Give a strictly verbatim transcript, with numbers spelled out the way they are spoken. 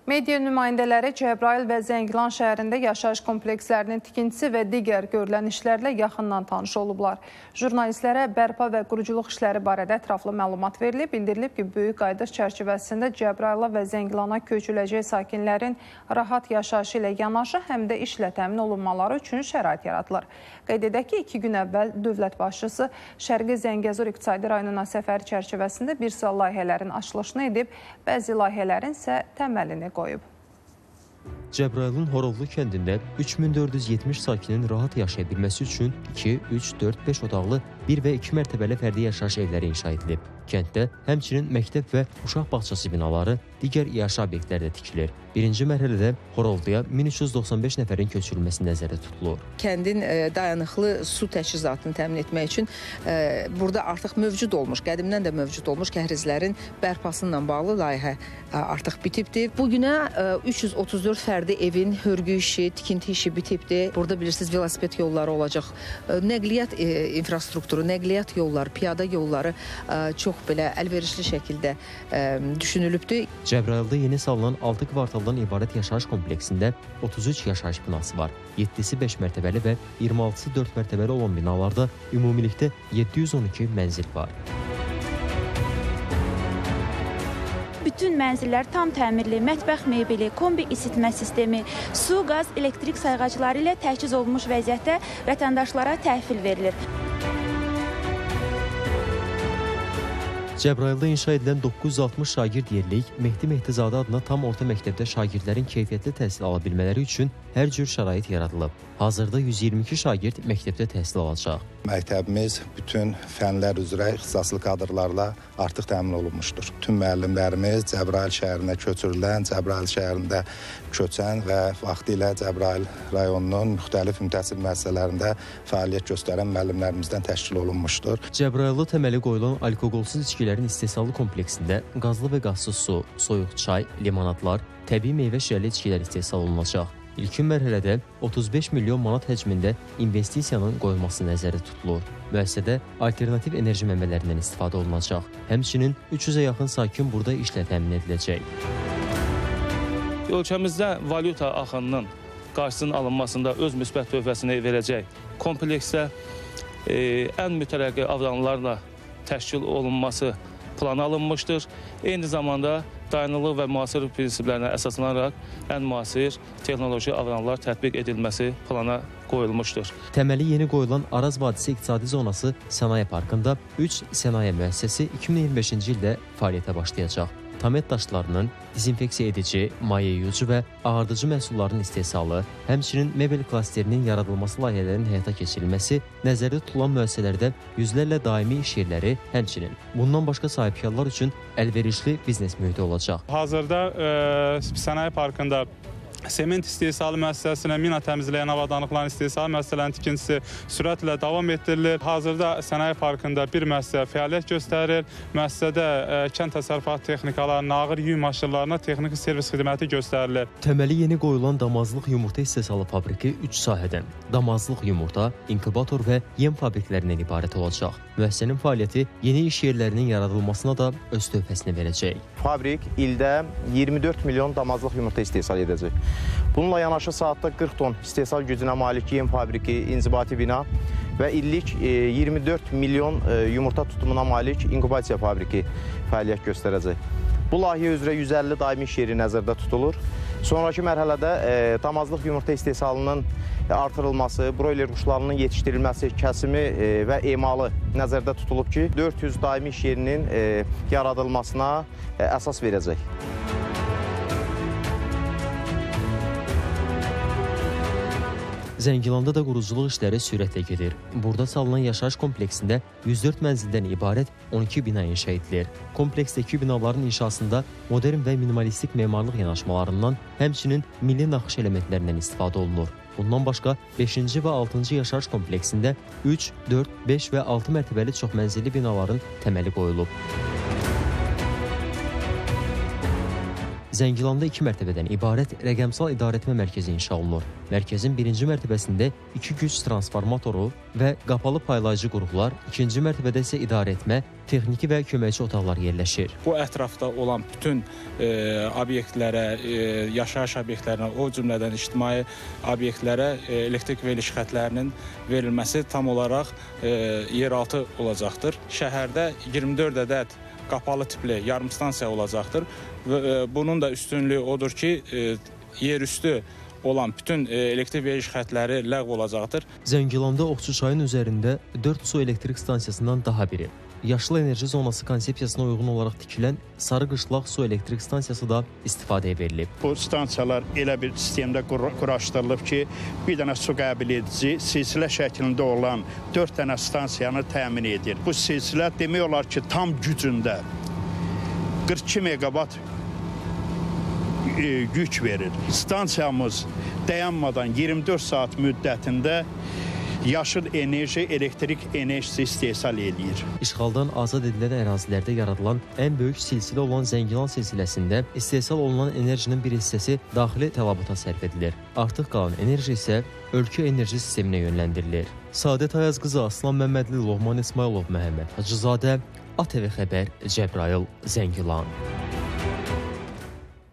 Media nümayəndələri Cəbrayıl və Zəngilan şəhərində yaşayış komplekslərinin tikintisi və digər görülən işlərlə yaxından tanış olublar. Jurnalistlərə bərpa və quruculuq işləri barədə ətraflı məlumat verilib. Bildirilib ki, böyük qayıdış çərçivəsində Cəbrayıla və Zəngilana köçüləcək sakinlərin rahat yaşayışı ilə yanaşı, həm də işlə təmin olunmaları üçün şərait yaradılır. Qeyd edək ki, iki gün əvvəl dövlət başçısı Şərqi Zəngəzur İqtisadi rayonuna səfəri çərçivəsində bir sıra layihələrin açılışını edib, bəzi layihələrin isə təməlini qoyub. Cəbrayılın Horovlu kəndində üç min dörd yüz yetmiş sakinin rahat yaşaya bilməsi üçün iki, üç, dörd, beş otaqlı bir və iki mərtəbəli fərdi yaşayış evləri inşa edilib. Kənddə həmçinin məktəb və uşaq bağçası binaları, digər yaşayış obyektləri də tikilir. Birinci mərhələdə Horovluya min üç yüz doxsan beş nəfərin köçürülməsi nəzərdə tutulur. Kəndin dayanıqlı su təchizatını təmin etmək üçün burada artıq mövcud olmuş, qədimdən də mövcud olmuş kəhrizlərin bərpası ilə bağlı layihə artıq bitibdir. Bugünə üç yüz otuz dörd fərdi evin hörgü işi, tikinti işi bitibdir. Burada bilirsiniz, velosiped yolları olacaq. Nəqliyyat infrastrukturu, nəqliyyat yolları, piyada yolları çox belə əlverişli şəkildə düşünülübdür. Cəbrayılda yeni salınan altı kvartaldan ibarət yaşayış kompleksində otuz üç yaşayış binası var. yeddisi beş mərtəbəli və iyirmi altısı dörd mərtəbəli olan binalarda ümumilikdə yeddi yüz on iki mənzil var. Bütün mənzillər tam təmirli, mətbəx mebeli, kombi isitmə sistemi, su, qaz, elektrik sayğacları ilə təchiz olunmuş vəziyyətdə vətəndaşlara təhvil verilir. Cəbrayılda inşa edilən doqquz yüz altmış şagird yerlik Mehdi Mehdizadə adına tam orta məktəbdə şagirdlərin keyfiyyətli təhsil ala bilmələri üçün hər cür şərait yaradılıb. Hazırda yüz iyirmi iki şagird məktəbdə təhsil alacaq. Məktəbimiz bütün fənlər üzrə ixtisaslı kadrlarla artıq təmin olunmuşdur. Tüm müəllimlərimiz Cəbrayıl şəhərinə köçürülən, Cəbrayıl şəhərində köçən və vaxtilə Cəbrayıl rayonunun müxtəlif ümumi müəssisələrində fəaliyyət göstərən müəllimlərimizdən təşkil olunmuşdur. Cəbrayılda təməli qoyulan alkoqolsuz içkilərin istehsalı kompleksində qazlı və qazsız su, soyuq çay, limonadlar, təbii meyvə şirəli içkilər istehsal olunacaq. İlkin mərhələdə otuz beş milyon manat həcmində investisiyanın qoyulması nəzərdə tutulur. Müəssisədə alternativ enerji mənbələrindən istifadə olunacaq. Həmçinin üç yüzə yaxın sakin burada işlə təmin ediləcək. Ölkəmizdə valyuta axınının qarşısının alınmasında öz müsbət töhfəsini verəcək kompleksdə e, ən mütərəqqi avdanlarla təşkil olunması plana alınmışdır. Eyni zamanda dayanıqlıq və müasir prinsiplərinə əsaslanaraq ən müasir texnoloji avdanlar tətbiq edilməsi plana qoyulmuşdur. Təməli yeni qoyulan Araz Vadisi İqtisadi Zonası Sənaye Parkında üç sənaye müəssisəsi iki min iyirmi beşinci ildə fəaliyyətə başlayacaq. Tamet daşlarının dezinfeksiya edici, maye yuyucu və ağardıcı məhsulların istehsalı, həmçinin mebel klasterinin yaradılması layihələrinin həyata keçirilməsi, nəzərdə tutulan müəssisələrdə yüzlərlə daimi iş yerləri, həmçinin bundan başqa sahibkarlar üçün əlverişli biznes mühiti olacaq. Hazırda e, Sənaye Parkında sement istehsalı müəssisəsinə, mina təmizləyən avadanlıqların istehsalı müəssisələrinin tikintisi sürətlə davam etdirilir. Hazırda Sənaye Parkında bir müəssisə fəaliyyət göstərir. Müəssisədə e, kənd təsərrüfatı texnikalarının, ağır yük maşınlarına texniki servis xidməti göstərilir. Təməli yeni qoyulan damazlıq yumurta istehsalı fabriki üç sahədən damazlıq yumurta, inkubator və yem fabriklərindən ibarət olacaq. Müəssisənin fəaliyyəti yeni iş yerlərinin yaradılmasına da öz töhfəsini verəcək. Fabrik ildə iyirmi dörd milyon damazlıq yumurta istehsal edəcək. Bununla yanaşı saatda qırx ton istehsal gücünə malik yem fabriki, inzibati bina və illik iyirmi dörd milyon yumurta tutumuna malik inkubasiya fabriki fəaliyyət göstərəcək. Bu layihə üzrə yüz əlli daimi iş yeri nəzərdə tutulur. Sonraki mərhələdə e, damazlıq yumurta istehsalının artırılması, broiler quşlarının yetişdirilməsi, kəsimi e, və emalı nəzərdə tutulub ki, dörd yüz daimi iş yerinin e, yaradılmasına e, əsas verəcək. Zəngilanda da quruculuq işləri sürətlə gedir. Burada salınan yaşayış kompleksində yüz dörd mənzildən ibarət on iki bina inşa edilir. Kompleksdəki binaların inşasında modern və minimalistik memarlıq yanaşmalarından, həmçinin milli naxış elementlərindən istifadə olunur. Bundan başqa beşinci və altıncı yaşayış kompleksində üç, dörd, beş və altı mərtəbəli çoxmənzilli binaların təməli qoyulub. Zəngilanda iki mərtəbədən ibarət rəqəmsal idarəetmə mərkəzi inşa olunur. Mərkəzin birinci mərtəbəsində iki güc transformatoru və qapalı paylayıcı qurğular, ikinci mərtəbədə isə idarəetmə, texniki və köməkçi otaqlar yerləşir. Bu ətrafda olan bütün e, obyektlərə, e, yaşayış obyektlərinə, o cümlədən ictimai obyektlərə e, elektrik veriliş xətlərinin verilməsi tam olaraq e, yeraltı olacaqdır. Şəhərdə iyirmi dörd ədəd qapalı tipli yarımstansiya olacaqdır və e, bunun da üstünlüyü odur ki, e, yerüstü olan bütün elektrik veriliş xətləri ləğv olacaqdır. Zəngilanda Oxçu çayının üzərində dörd su elektrik stansiyasından daha biri, yaşlı enerji zonası konsepsiyasına uyğun olaraq tikilən Sarı Qışlaq su elektrik stansiyası da istifadəyə verilib. Bu stansiyalar elə bir sistemdə quraşdırılıb ki, bir dənə su qəbul edici silsilə şəklində olan dörd dənə stansiyanı təmin edir. Bu silsilə demək olar ki, tam gücündə qırx iki meqavat güc verir. Stansiyamız dayanmadan iyirmi dörd saat müddətində yaşıl enerji, elektrik enerjisi istehsal edir. İşğaldan azad edilən ərazilərdə yaradılan ən böyük silsilə olan Zəngilan silsiləsində istehsal olunan enerjinin bir hissəsi daxili tələbata sərf edilir. Artıq qalan enerji isə ölkə enerji sisteminə yönləndirilir. Sadət Ayazqızı, Aslan Məmmədli, Loğman İsmailov, Məhəmməd Hacızadə, A T V Xəbər, Cəbrayıl, Zəngilan.